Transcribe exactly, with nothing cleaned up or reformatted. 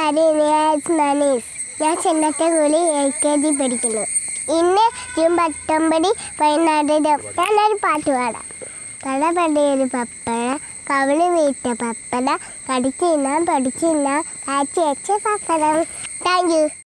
പേര് മനീഷ്. ഞാൻ ചെന്നത്തകുളി L K G പഠിക്കുന്നു. ഇന്ന് ജൂൺ പത്തൊമ്പത് വൈകുന്നേരം ഞാനൊരു പാട്ട് പാടാം. കടപടിയൊരു പപ്പട, കവിളി വീട്ട പപ്പട, കടിച്ചു തിന്നാൻ പഠിച്ചു തിന്നാൻ കാച്ചി വെച്ച പപ്പടം. Thank you.